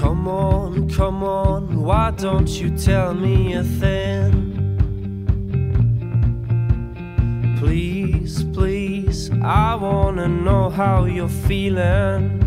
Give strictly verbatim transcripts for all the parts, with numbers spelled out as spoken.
Come on, come on, why don't you tell me a thing? Please, please, I wanna know how you're feeling.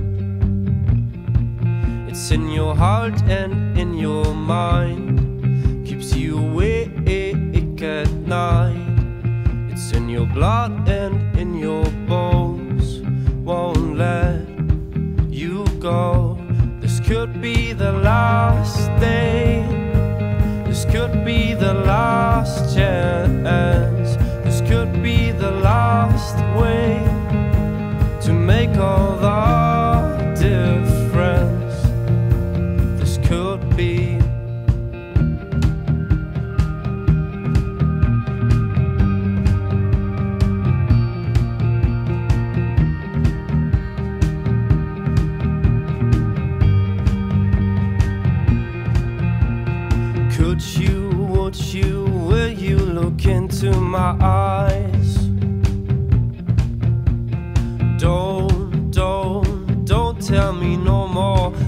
It's in your heart and in your mind, keeps you awake at night. It's in your blood and in your bones, won't let you go. This could be the last day, this could be the last chance, this could be the last way to make all the difference. This could be. Could you, would you, will you look into my eyes? Don't, don't, don't tell me no more